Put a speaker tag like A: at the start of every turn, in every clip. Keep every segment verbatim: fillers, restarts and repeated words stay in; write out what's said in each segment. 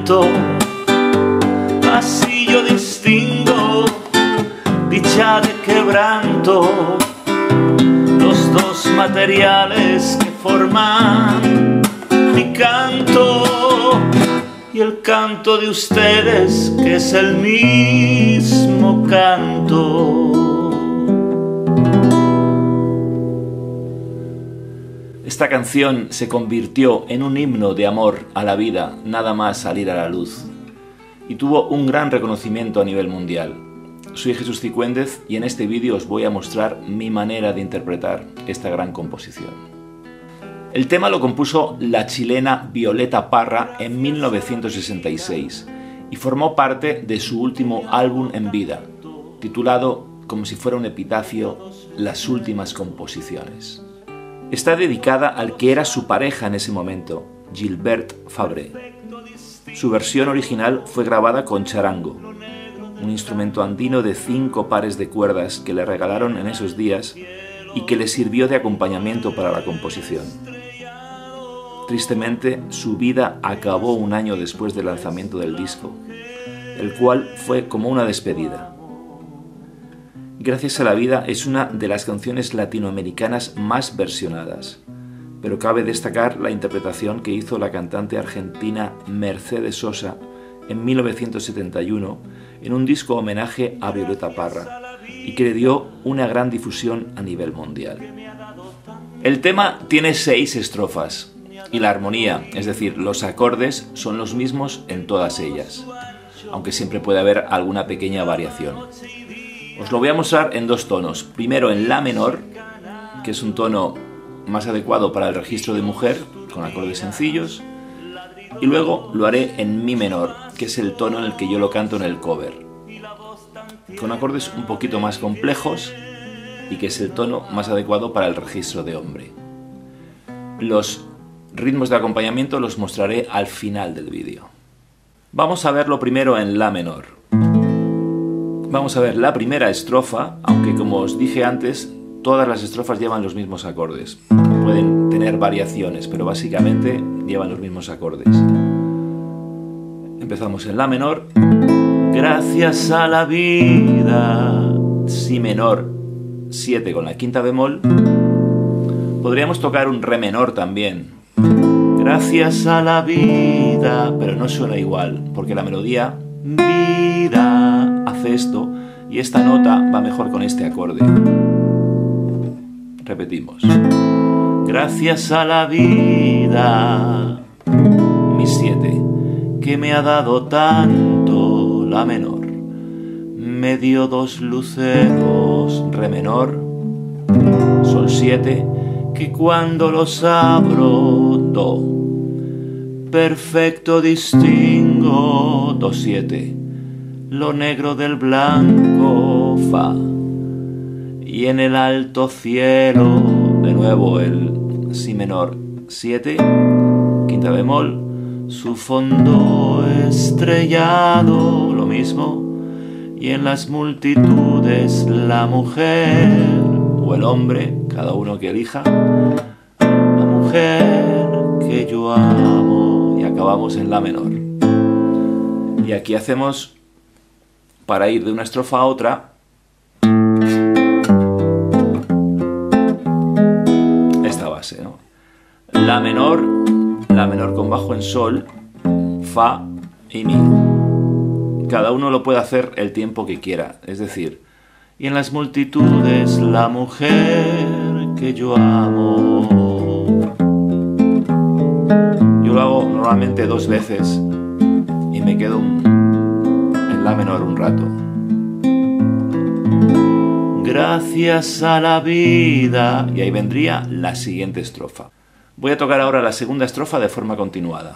A: llanto, así yo distingo dicha de quebranto, los dos materiales que forman mi canto y el canto de ustedes, que es el mismo canto. Esta canción se convirtió en un himno de amor a la vida, nada más salir a la luz, y tuvo un gran reconocimiento a nivel mundial. Soy Jesús Cicúendez y en este vídeo os voy a mostrar mi manera de interpretar esta gran composición. El tema lo compuso la chilena Violeta Parra en mil novecientos sesenta y seis y formó parte de su último álbum en vida, titulado, como si fuera un epitafio, Las últimas composiciones. Está dedicada al que era su pareja en ese momento, Gilbert Fabré. Su versión original fue grabada con charango, un instrumento andino de cinco pares de cuerdas que le regalaron en esos días y que le sirvió de acompañamiento para la composición. Tristemente, su vida acabó un año después del lanzamiento del disco, el cual fue como una despedida. Gracias a la vida es una de las canciones latinoamericanas más versionadas, pero cabe destacar la interpretación que hizo la cantante argentina Mercedes Sosa en mil novecientos setenta y uno en un disco homenaje a Violeta Parra y que le dio una gran difusión a nivel mundial. El tema tiene seis estrofas y la armonía, es decir, los acordes, son los mismos en todas ellas, aunque siempre puede haber alguna pequeña variación. Os lo voy a mostrar en dos tonos, primero en la menor, que es un tono más adecuado para el registro de mujer, con acordes sencillos, y luego lo haré en mi menor, que es el tono en el que yo lo canto en el cover, con acordes un poquito más complejos y que es el tono más adecuado para el registro de hombre. Los ritmos de acompañamiento los mostraré al final del vídeo. Vamos a verlo primero en la menor. Vamos a ver la primera estrofa, aunque como os dije antes, todas las estrofas llevan los mismos acordes. Pueden tener variaciones, pero básicamente llevan los mismos acordes. Empezamos en la menor. Gracias a la vida, si menor, siete con la quinta bemol. Podríamos tocar un re menor también. Gracias a la vida, pero no suena igual, porque la melodía vida hace esto y esta nota va mejor con este acorde. Repetimos. Gracias a la vida, mi siete, que me ha dado tanto, la menor, me dio dos luceros, re menor, sol siete, que cuando los abro, do, perfecto distingo, do siete, lo negro del blanco, fa, y en el alto cielo, de nuevo el si menor siete, quinta bemol, su fondo estrellado, lo mismo, y en las multitudes la mujer o el hombre, cada uno que elija, la mujer que yo amo, y acabamos en la menor. Y aquí hacemos, para ir de una estrofa a otra, esta base, ¿no? La menor, la menor con bajo en sol, fa y mi. Cada uno lo puede hacer el tiempo que quiera, es decir, y en las multitudes la mujer que yo amo. Yo lo hago normalmente dos veces y me quedo en la menor un rato. Gracias a la vida, y ahí vendría la siguiente estrofa. Voy a tocar ahora la segunda estrofa de forma continuada.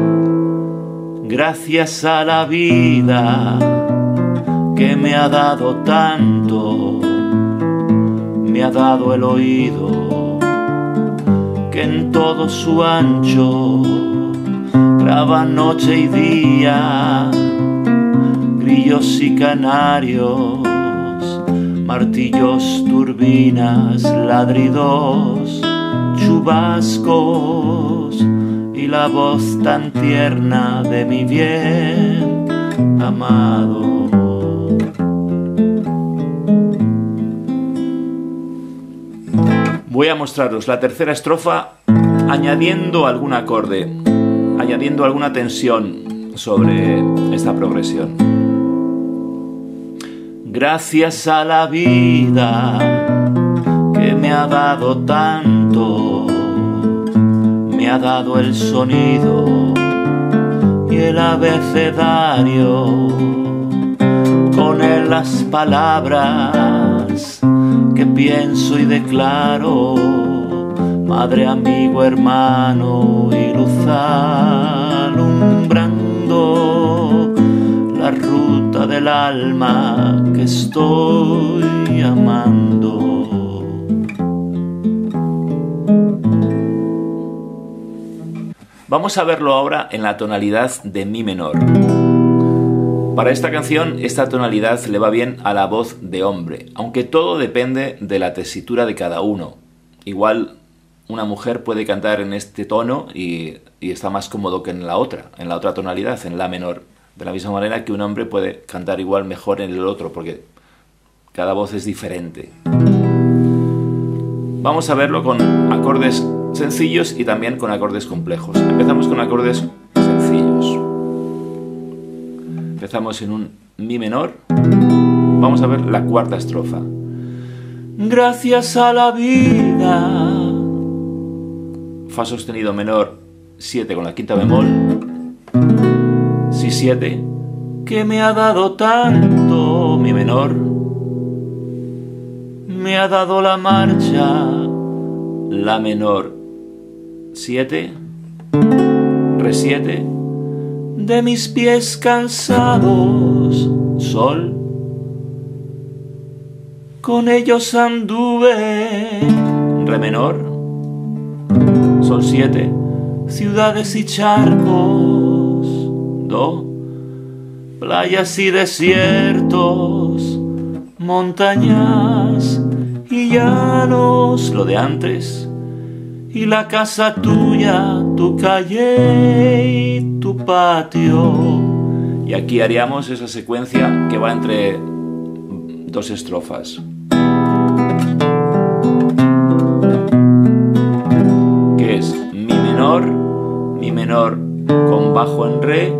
A: Gracias a la vida que me ha dado tanto, me ha dado el oído que en todo su ancho graba noche y día, grillos y canarios, martillos, turbinas, ladridos, chubascos y la voz tan tierna de mi bien amado. Voy a mostraros la tercera estrofa añadiendo algún acorde, añadiendo alguna tensión sobre esta progresión. Gracias a la vida que me ha dado tanto, me ha dado el sonido y el abecedario, con él las palabras que pienso y declaro, madre, amigo, hermano y luz alumbrando la ruta del alma que estoy amando. Vamos a verlo ahora en la tonalidad de mi menor. Para esta canción, esta tonalidad le va bien a la voz de hombre, aunque todo depende de la tesitura de cada uno. Igual una mujer puede cantar en este tono y, y está más cómodo que en la otra, en la otra tonalidad, en la menor. De la misma manera que un hombre puede cantar igual mejor en el otro, porque cada voz es diferente. Vamos a verlo con acordes sencillos y también con acordes complejos. Empezamos con acordes sencillos. Empezamos en un mi menor. Vamos a ver la cuarta estrofa. Gracias a la vida. Fa sostenido menor siete con la quinta bemol. Si siete, que me ha dado tanto. Mi menor me ha dado la marcha. La menor siete, re siete, de mis pies cansados, sol, con ellos anduve. Re menor, sol siete, ciudades y charcos, do, playas y desiertos, montañas y llanos, lo de antes, y la casa tuya, tu calle y tu patio. Y aquí haríamos esa secuencia que va entre dos estrofas. Que es mi menor, mi menor con bajo en re.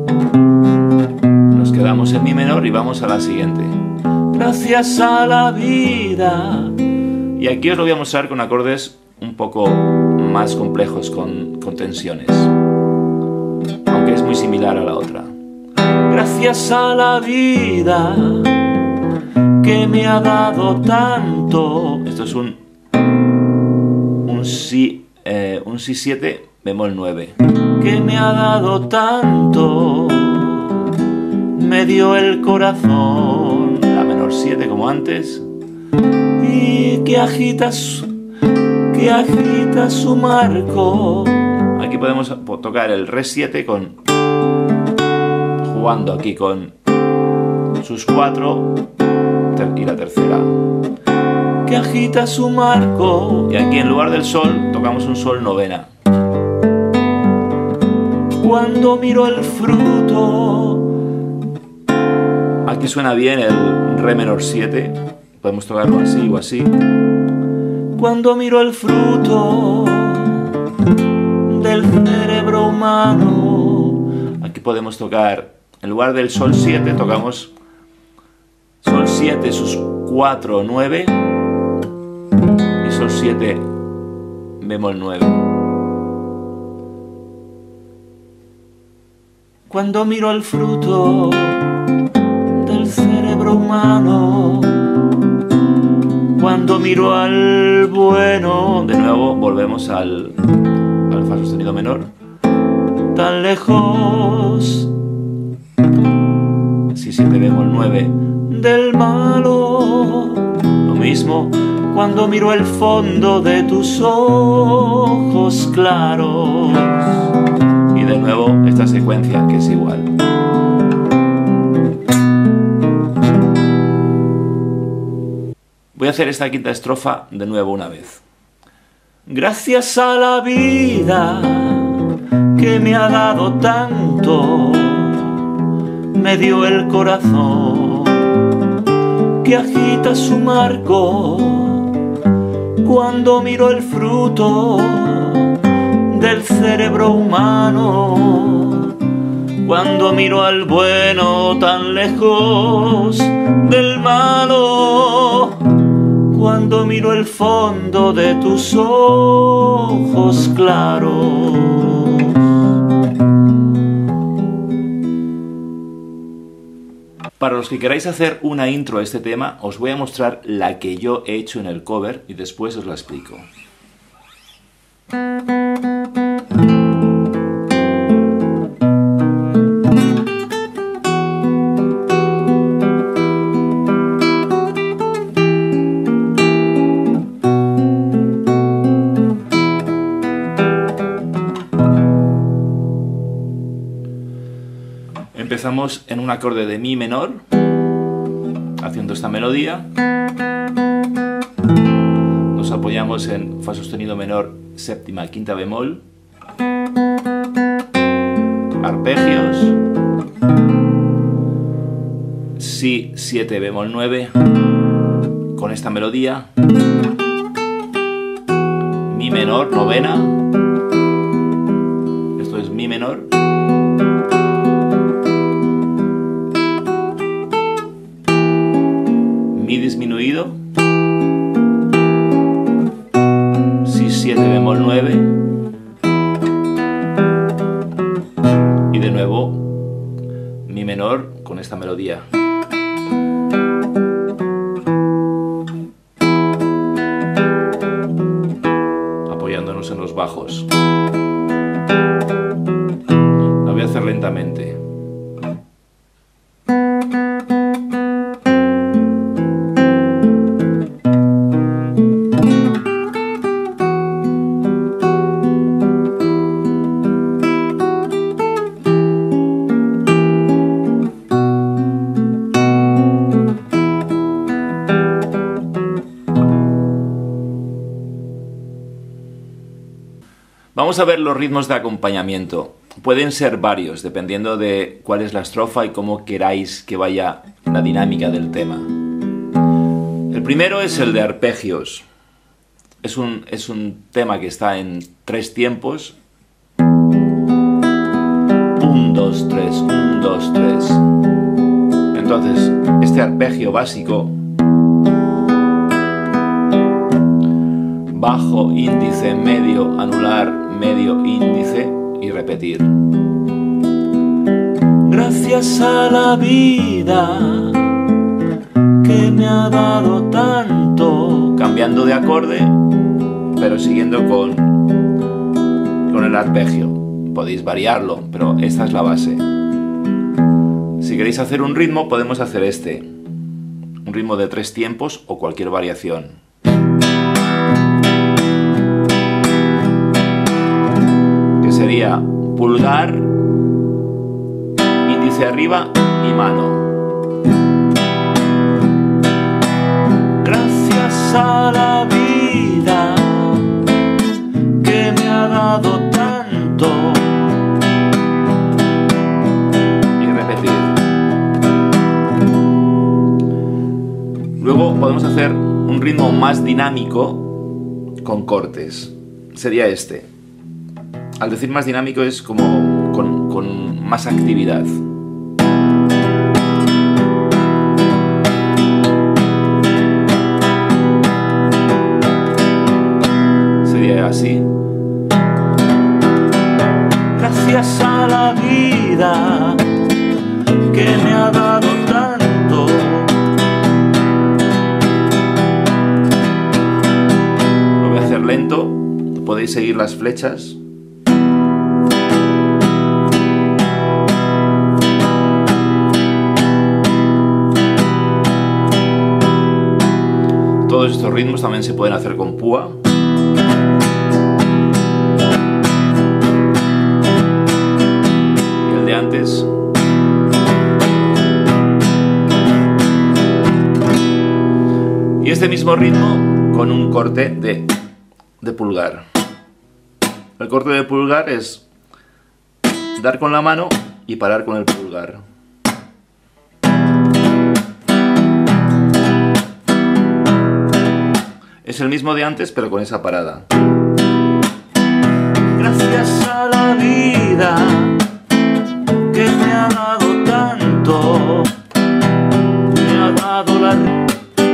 A: Nos quedamos en mi menor y vamos a la siguiente. Gracias a la vida. Y aquí os lo voy a mostrar con acordes un poco más complejos, con, con tensiones, aunque es muy similar a la otra. Gracias a la vida que me ha dado tanto. Esto es un un si eh, un si siete bemol nueve. Que me ha dado tanto, me dio el corazón, la menor siete como antes, y que agita su, que agita su marco. Aquí podemos tocar el re siete con, jugando aquí con sus cuatro y la tercera. Que agita su marco. Y aquí en lugar del sol tocamos un sol novena. Cuando miro el fruto. Aquí suena bien el re menor siete. Podemos tocarlo así o así. Cuando miro el fruto del cerebro humano. Aquí podemos tocar, en lugar del sol siete, tocamos sol siete, sus cuatro, nueve y sol siete bemol nueve. Cuando miro el fruto del cerebro humano, cuando miro al bueno, de nuevo volvemos al, al fa sostenido menor, tan lejos, si siete bemol nueve, del malo, lo mismo, cuando miro el fondo de tus ojos claros, y de nuevo esta secuencia que es igual. Voy a hacer esta quinta estrofa de nuevo una vez. Gracias a la vida
B: me ha dado tanto, me dio el corazón que agita su marco cuando miro el fruto del cerebro humano, cuando miro al bueno tan lejos del malo, cuando miro el fondo de tus ojos claros.
A: Para los que queráis hacer una intro a este tema, os voy a mostrar la que yo he hecho en el cover y después os la explico. Empezamos en un acorde de mi menor, haciendo esta melodía. Nos apoyamos en fa sostenido menor, séptima, quinta bemol, arpegios, si, siete bemol nueve, con esta melodía, mi menor, novena, esto es mi menor, mi disminuido, si, siete bemol nueve, y de nuevo mi menor con esta melodía. Apoyándonos en los bajos. La voy a hacer lentamente. Vamos a ver los ritmos de acompañamiento. Pueden ser varios, dependiendo de cuál es la estrofa y cómo queráis que vaya la dinámica del tema. El primero es el de arpegios. Es un, es un tema que está en tres tiempos. Un, dos, tres, un, dos, tres. Entonces, este arpegio básico, bajo, índice, medio, anular, medio, índice y repetir.
B: Gracias a la vida que me ha dado tanto.
A: Cambiando de acorde, pero siguiendo con, con el arpegio. Podéis variarlo, pero esta es la base. Si queréis hacer un ritmo, podemos hacer este. Un ritmo de tres tiempos o cualquier variación. Sería pulgar, índice arriba y mano.
B: Gracias a la vida que me ha dado tanto.
A: Y repetir. Luego podemos hacer un ritmo más dinámico con cortes. Sería este. Al decir más dinámico es como con, con más actividad. Sería así.
B: Gracias a la vida que me ha dado tanto.
A: Lo voy a hacer lento. Podéis seguir las flechas. Todos estos ritmos también se pueden hacer con púa. Y el de antes. Y este mismo ritmo con un corte de, de pulgar. El corte de pulgar es dar con la mano y parar con el pulgar. Es el mismo de antes, pero con esa parada.
B: Gracias a la vida que me ha dado tanto, me ha dado la...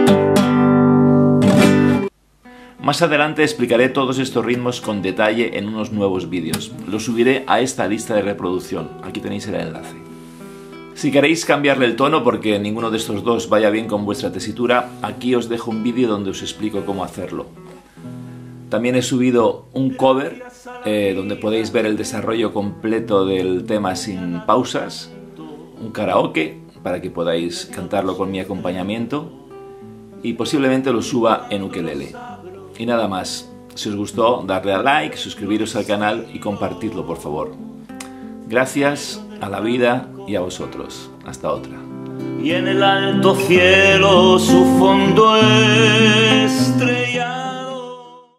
A: Más adelante explicaré todos estos ritmos con detalle en unos nuevos vídeos. Los subiré a esta lista de reproducción. Aquí tenéis el enlace. Si queréis cambiarle el tono porque ninguno de estos dos vaya bien con vuestra tesitura, aquí os dejo un vídeo donde os explico cómo hacerlo. También he subido un cover eh, donde podéis ver el desarrollo completo del tema sin pausas, un karaoke para que podáis cantarlo con mi acompañamiento y posiblemente lo suba en ukelele. Y nada más, si os gustó, darle a like, suscribiros al canal y compartidlo por favor. Gracias a la vida y a vosotros. Hasta otra.
B: Y en el alto cielo su fondo es